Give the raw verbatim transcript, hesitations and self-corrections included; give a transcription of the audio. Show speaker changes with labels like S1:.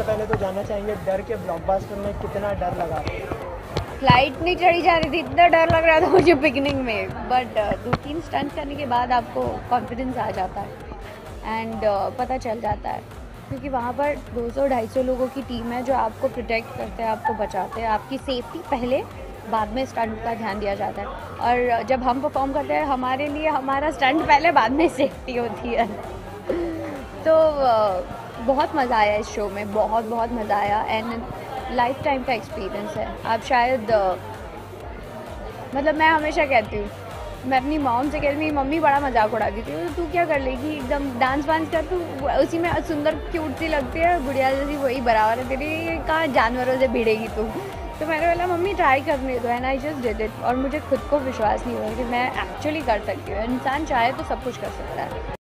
S1: पहले तो जानना चाहेंगे डर के ब्लॉकबस्टर में कितना डर लगा?
S2: फ्लाइट नहीं चढ़ी जा रही थी, इतना डर लग रहा था मुझे बिगनिंग में, बट दो तीन स्टंट करने के बाद आपको कॉन्फिडेंस आ जाता है एंड uh, पता चल जाता है, क्योंकि वहाँ पर दो सौ ढाई सौ लोगों की टीम है जो आपको प्रोटेक्ट करते हैं, आपको बचाते हैं। आपकी सेफ्टी पहले, बाद में स्टंट का ध्यान दिया जाता है। और जब हम परफॉर्म करते हैं, हमारे लिए हमारा स्टंट पहले, बाद में सेफ्टी होती है। तो बहुत मज़ा आया इस शो में, बहुत बहुत मज़ा आया एंड लाइफ टाइम का एक्सपीरियंस है। आप शायद मतलब मैं हमेशा कहती हूँ, मैं अपनी मॉम से कहती हूँ, मम्मी बड़ा मजाक उड़ाती थी, तो तू क्या कर लेगी, एकदम डांस वांस कर, तू उसी में सुंदर क्यूट सी लगती है, गुड़िया जैसी वही बराबर है तेरी, कहाँ जानवरों से भिड़ेगी तू। तो मैंने बोला मम्मी ट्राई करने दो, and I just did it. और मुझे खुद को विश्वास नहीं हुआ कि मैं एक्चुअली कर सकती हूँ। इंसान चाहे तो सब कुछ कर सकता है।